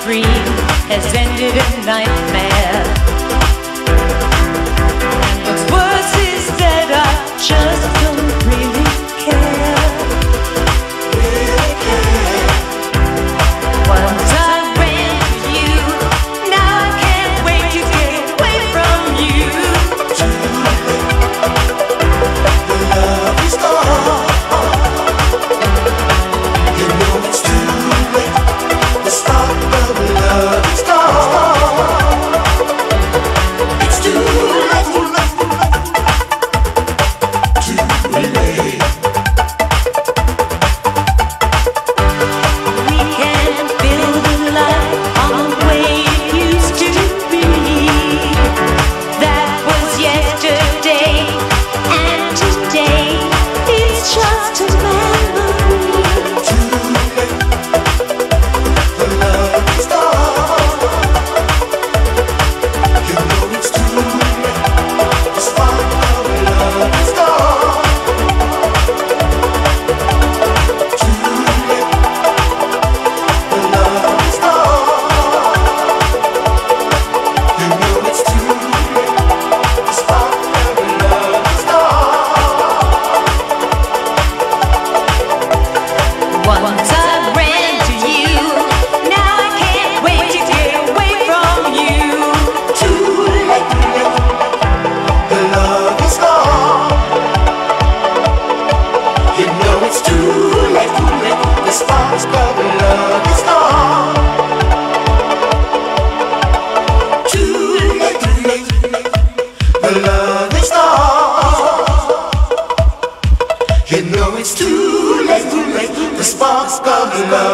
dream has ended in nightmare. And what's worse is that I just don't really care. Really care. Once I ran to you, now I can't wait to get away from you. The love is gone. You know it's too late. The spark of love is gone. It's too late. Too late. We can't build a life on the way it used to be. That was yesterday, and today it's just a memory. Too late. The love is gone. You know it's too late. The spark of love is gone. Too late. The love is gone. You know it's too late. The spark of love is gone. Once I ran to you, now I can't wait to get away from you. Too late. The love is gone. You know it's too late. The spark of love is gone. Too late. The love is gone. You know it's too late. The spark of love